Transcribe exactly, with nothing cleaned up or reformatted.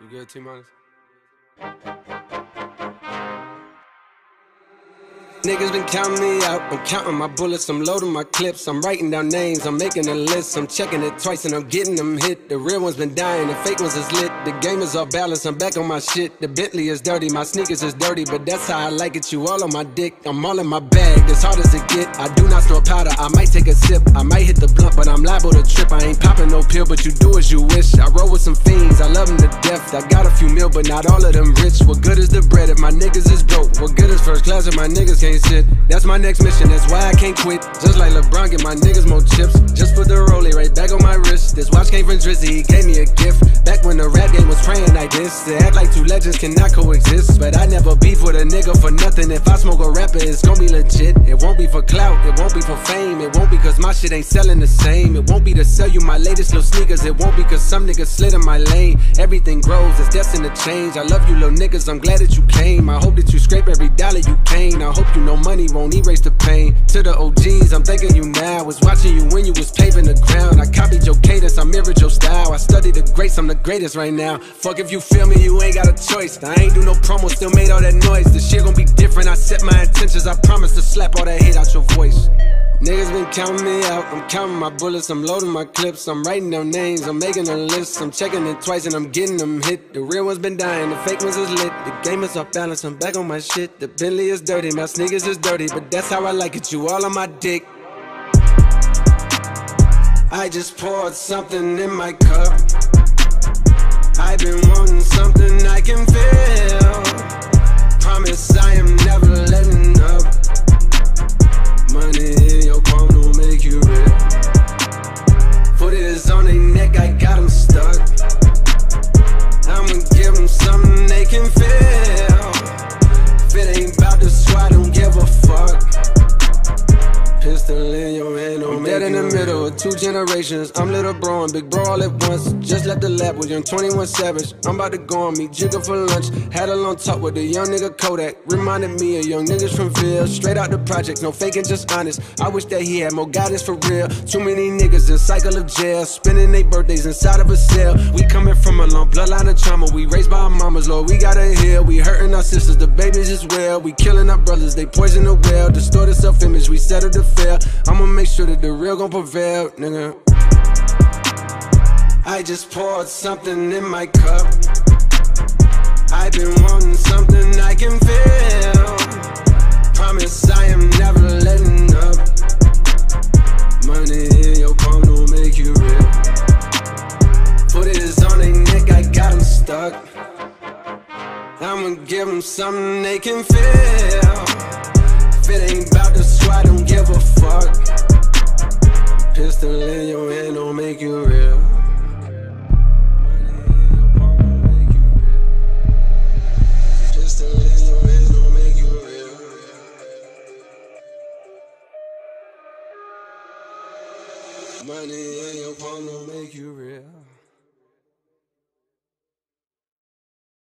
You good, T-Minus? Niggas been counting me out, I'm counting my bullets, I'm loading my clips, I'm writing down names, I'm making a list, I'm checking it twice and I'm getting them hit. The real ones been dying, the fake ones is lit, the game is off balance, I'm back on my shit. The Bentley is dirty, my sneakers is dirty, but that's how I like it, you all on my dick. I'm all in my bag, as hard as it get. I do not snort powder, I might take a sip, I might hit the blunt, but I'm liable to trip. I ain't popping no pill, but you do as you wish. I roll with some fiends, I love them to death. I got a few mil, but not all of them rich. What good is the bread if my niggas is broke? What good is first class if my niggas can't sit? That's my next mission, that's why I can't quit. Just like LeBron, get my niggas more chips. Just put the rollie right back on my wrist. This watch came from Drizzy, he gave me a gift. Back when the rap game was praying like this. To act like two legends cannot coexist. But I never beef with a nigga for nothing. If I smoke a rapper, it's gon' be legit. It won't be for clout, it won't be for fame. It won't be cause my shit ain't selling the same. It won't be to sell you my latest little sneakers. It won't be cause some niggas slid in my lane. Everything grows, it's destined to change. I love you little niggas, I'm glad that you came. I hope that you scrape every dollar you gain. I hope you know money won't erase the pain. To the O Gs, I'm thanking you now. Was watching you when you was paving the ground. I copied your cadence, I mirrored your style. I studied the greats, I'm the greatest right now. Fuck if you feel me, you ain't got a choice. I ain't do no promo, still made all that noise. The shit gon' be different, I set my intentions. I promise to slap all that hate out your voice. Niggas been counting me out, I'm counting my bullets, I'm loading my clips, I'm writing down names, I'm making a list, I'm checking it twice and I'm getting them hit. The real ones been dying, the fake ones is lit, the game is off balance, I'm back on my shit. The Bentley is dirty, my sneakers is dirty, but that's how I like it, you all on my dick. I just poured something in my cup, I've been wanting something I can feel. Promise I am never letting up. Money in your palm don't make you real. Foot is on their neck, I got them stuck. I'ma give them something they can feel. If it ain't about the squad, don't give a fuck. Pistol in your hand, don't I'm dead in the middle of two generations. I'm little bro and big bro all at once. Just left the lab with young twenty-one Savage. I'm about to go on meet Jigga for lunch. Had a long talk with a young nigga Kodak. Reminded me of young niggas from Phil. Straight out the project, no faking, just honest. I wish that he had more guidance for real. Too many niggas in cycle of jail, spending their birthdays inside of a cell. We coming from a long bloodline of trauma. We raised by our mamas, Lord, we gotta heal. We hurting our sisters, the babies as well. We killing our brothers, they poison the well. Distorted self-image, we settle to fail. I'ma make sure that the real gon' prevail, nigga. I just poured something in my cup, I've been wanting something I can feel. Promise I am never letting up. Money in your palm don't make you real. Foot is on their neck, I got them stuck. I'ma give them something they can feel. If it ain't about the squad, don't give a fuck. Pistol in your hand don't make you real. Pistol in your hand don't make you real. Money in your palm don't make you real.